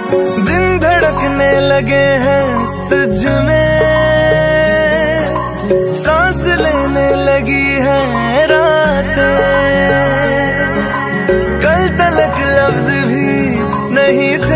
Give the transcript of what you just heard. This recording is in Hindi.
दिन धड़कने लगे हैं तुझ में, सांस लेने लगी है रातें। कल तलक लफ्ज भी नहीं थे